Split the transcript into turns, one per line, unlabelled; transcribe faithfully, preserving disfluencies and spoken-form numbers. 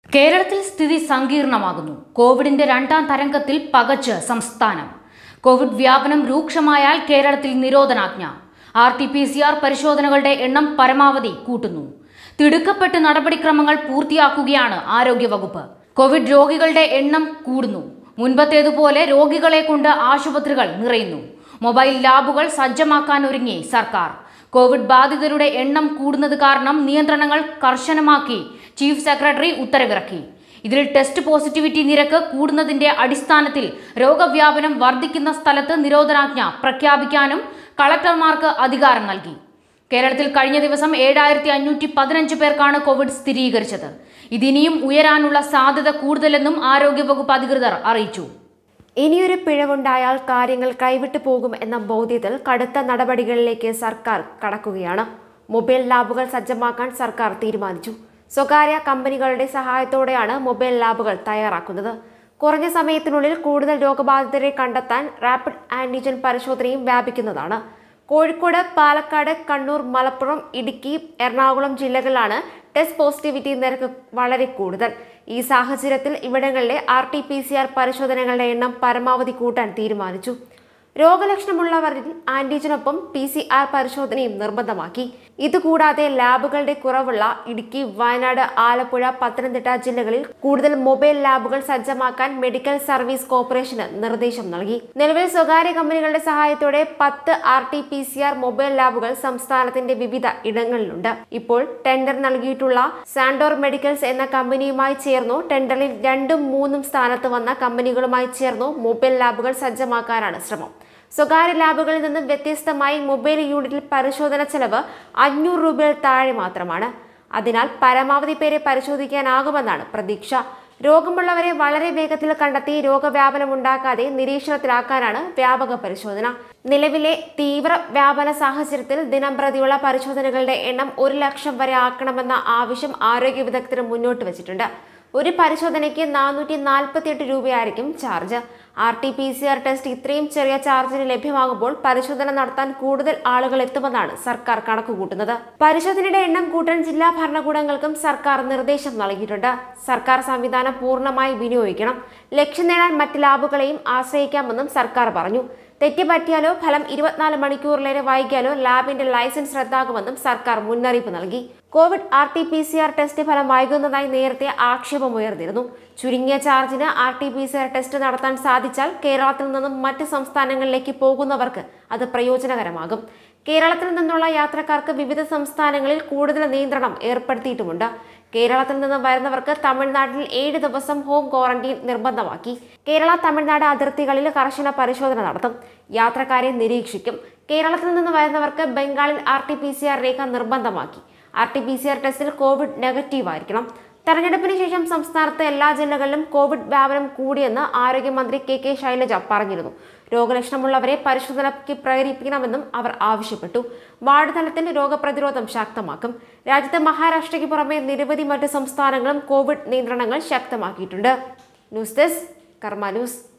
കേരളത്തിൽ സ്ഥിതി സങ്കീർണമാകുന്നു. കോവിഡിന്റെ രണ്ടാം തരംഗത്തിൽ പകച്ച് സംസ്ഥാനം. കോവിഡ് വ്യാപനം രൂക്ഷമായാൽ കേരളത്തിൽ നിരോധനാജ്ഞ. R T P C R പരിശോധനകളുടെ എണ്ണം പരമാവധി കൂട്ടുന്നു. തിടുക്കപ്പെട്ട് നടപടിക്രമങ്ങൾ പൂർത്തിയാക്കുകയാണ് ആരോഗ്യവകുപ്പ്. കോവിഡ് രോഗികളുടെ എണ്ണം കൂടുന്നു. മുൻപത്തേതുപോലെ രോഗികളെ കൊണ്ട് ആശുപത്രികൾ നിറയുന്നു. മൊബൈൽ ലാബുകൾ സജ്ജമാക്കാൻ ഒരുങ്ങി സർക്കാർ. കോവിഡ് ബാധിതരുടെ എണ്ണം കൂടുന്നത് കാരണം നിയന്ത്രണങ്ങൾ കർശനമാക്കി ചീഫ് സെക്രട്ടറി ഉത്തരവിറക്കി. ഇതിൽ ടെസ്റ്റ് പോസിറ്റിവിറ്റി നിരക്ക് കൂടുന്നതിന്റെ അടിസ്ഥാനത്തിൽ രോഗവ്യാപനം വർദ്ധിക്കുന്ന സ്ഥലത്ത് നിരോധനാജ്ഞ പ്രഖ്യാപിക്കാനും കളക്ടർമാർക്ക് അധികാരം നൽകി. കേരളത്തിൽ കഴിഞ്ഞ ദിവസം ഏഴായിരത്തി അഞ്ഞൂറ്റി പതിനഞ്ച് പേർക്കാണ് കോവിഡ് സ്ഥിരീകരിച്ചത്. ഇതിനിയും ഉയരാനുള്ള സാധ്യത കൂടുതലെന്നും ആരോഗ്യവകുപ്പ് അധികൃതർ അറിയിച്ചു.
ഇനിയൊരു പിഴവുണ്ടായാൽ കാര്യങ്ങൾ കൈവിട്ടു പോകും എന്ന ബോധ്യത്തിൽ കടുത്ത നടപടികളിലേക്ക് സർക്കാർ കടക്കുകയാണ്. മൊബൈൽ ലാബുകൾ സജ്ജമാക്കാൻ സർക്കാർ തീരുമാനിച്ചു. സ്വകാര്യ കമ്പനികളുടെ സഹായത്തോടെയാണ് മൊബൈൽ ലാബുകൾ തയ്യാറാക്കുന്നത്. കുറഞ്ഞ സമയത്തിനുള്ളിൽ കൂടുതൽ രോഗബാധിതരെ കണ്ടെത്താൻ റാപ്പിഡ് ആന്റിജൻ പരിശോധനയും വ്യാപിക്കുന്നതാണ്. കോഴിക്കോട്, പാലക്കാട്, കണ്ണൂർ, മലപ്പുറം, ഇടുക്കി, എറണാകുളം ജില്ലകളിലാണ് ടെസ്റ്റ് പോസിറ്റിവിറ്റി നിരക്ക് വളരെ കൂടുതൽ. ഈ സാഹചര്യത്തിൽ ഇവിടങ്ങളിലെ R T P C R പരിശോധനകളുടെ എണ്ണം പരമാവധി കൂട്ടാൻ തീരുമാനിച്ചു. രോഗലക്ഷണമുള്ളവരിൽ ആന്റിജനൊപ്പം പി സി ആർ പരിശോധനയും നിർബന്ധമാക്കി. ഇതുകൂടാതെ ലാബുകളുടെ കുറവുള്ള ഇടുക്കി, വയനാട്, ആലപ്പുഴ, പത്തനംതിട്ട ജില്ലകളിൽ കൂടുതൽ മൊബൈൽ ലാബുകൾ സജ്ജമാക്കാൻ മെഡിക്കൽ സർവീസ് കോർപ്പറേഷന് നിർദ്ദേശം നൽകി. നിലവിൽ സ്വകാര്യ കമ്പനികളുടെ സഹായത്തോടെ പത്ത് R T P C R mobile ലാബുകൾ സംസ്ഥാനത്തിന്റെ വിവിധ ഇടങ്ങളിലുണ്ട്. ഇപ്പോൾ ടെൻഡർ നൽകിയിട്ടുള്ള സാൻഡോർ മെഡിക്കൽസ് എന്ന കമ്പനിയുമായി ചേർന്നു ടെൻഡറിൽ രണ്ടും മൂന്നും സ്ഥാനത്ത് വന്ന കമ്പനികളുമായി ചേർന്നു മൊബൈൽ ലാബുകൾ സജ്ജമാക്കാനാണ് ശ്രമം. സ്വകാര്യ ലാബുകളിൽ നിന്നും വ്യത്യസ്തമായി മൊബൈൽ യൂണിറ്റിൽ പരിശോധന ചെലവ് അഞ്ഞൂറ് രൂപയിൽ താഴെ മാത്രമാണ്. അതിനാൽ പരമാവധി പേരെ പരിശോധിക്കാനാകുമെന്നാണ് പ്രതീക്ഷ. രോഗമുള്ളവരെ വളരെ വേഗത്തിൽ കണ്ടെത്തി രോഗവ്യാപനം ഉണ്ടാക്കാതെ നിരീക്ഷണത്തിലാക്കാനാണ് വ്യാപക പരിശോധന. നിലവിലെ തീവ്ര വ്യാപന സാഹചര്യത്തിൽ ദിനം പ്രതിയുള്ള പരിശോധനകളുടെ എണ്ണം ഒരു ലക്ഷം വരെ ആക്കണമെന്ന ആവശ്യം ആരോഗ്യ വിദഗ്ധർ മുന്നോട്ട് വച്ചിട്ടുണ്ട്. ഒരു പരിശോധനയ്ക്ക് നാനൂറ്റി നാൽപ്പത്തി എട്ട് രൂപയായിരിക്കും charge. R T P C R test ഇത്രയും ചെറിയ ചാർജിന് ലഭ്യമാകുമ്പോൾ പരിശോധന നടത്താൻ കൂടുതൽ ആളുകൾ എത്തുമെന്നാണ് സർക്കാർ കണക്കുകൂട്ടുന്നത്. പരിശോധനയുടെ എണ്ണം കൂട്ടാൻ ജില്ലാ ഭരണകൂടങ്ങൾക്കും സർക്കാർ നിർദ്ദേശം നൽകിയിട്ടുണ്ട്. സർക്കാർ സംവിധാനം പൂർണ്ണമായി വിനിയോഗിക്കണം. ലക്ഷ്യം നേടാൻ മറ്റ് ലാബുകളെയും ആശ്രയിക്കാമെന്നും സർക്കാർ പറഞ്ഞു. തെറ്റുപറ്റിയാലോ ഫലം ഇരുപത്തിനാല് മണിക്കൂറിലേറെ വൈകിയാലോ ലാബിന്റെ ലൈസൻസ് റദ്ദാക്കുമെന്നും സർക്കാർ മുന്നറിയിപ്പ് നൽകി. Covid R T P C R test ഫലം വൈകുന്നതായി നേരത്തെ ആക്ഷേപമുയർന്നിരുന്നു. ചുരുങ്ങിയ ചാർജിന് R T P C R test നടത്താൻ സാധിച്ചാൽ കേരളത്തിൽ നിന്നും മറ്റ് സംസ്ഥാനങ്ങളിലേക്ക് പോകുന്നവർക്ക് അത് പ്രയോജനകരമാകും. കേരളത്തിൽ നിന്നുള്ള യാത്രക്കാർക്ക് വിവിധ സംസ്ഥാനങ്ങളിൽ കൂടുതൽ നിയന്ത്രണം ഏർപ്പെടുത്തിയിട്ടുമുണ്ട്. കേരളത്തിൽ നിന്ന് വരുന്നവർക്ക് തമിഴ്നാട്ടിൽ ഏഴ് ദിവസം ഹോം ക്വാറന്റീൻ നിർബന്ധമാക്കി. കേരള തമിഴ്നാട് അതിർത്തികളിൽ കർശന പരിശോധന നടത്തും. യാത്രക്കാരെ നിരീക്ഷിക്കും. കേരളത്തിൽ നിന്ന് വരുന്നവർക്ക് ബംഗാളിൽ R T P C R രേഖ നിർബന്ധമാക്കി. R T P C R ടെസ്റ്റിൽ കോവിഡ് നെഗറ്റീവ് ആയിരിക്കണം. തെരഞ്ഞെടുപ്പിന് ശേഷം സംസ്ഥാനത്ത് എല്ലാ ജില്ലകളിലും കോവിഡ് വ്യാപനം കൂടിയെന്ന് ആരോഗ്യമന്ത്രി കെ കെ ശൈലജ പറഞ്ഞിരുന്നു. രോഗലക്ഷണമുള്ളവരെ പരിശോധനയ്ക്ക് പ്രേരിപ്പിക്കണമെന്നും അവർ ആവശ്യപ്പെട്ടു. വാർഡ് തലത്തിൽ രോഗപ്രതിരോധം ശക്തമാക്കും. രാജ്യത്ത് മഹാരാഷ്ട്രയ്ക്ക് പുറമെ നിരവധി മറ്റ് സംസ്ഥാനങ്ങളും കോവിഡ് നിയന്ത്രണങ്ങൾ ശക്തമാക്കിയിട്ടുണ്ട്. News desk Karma news.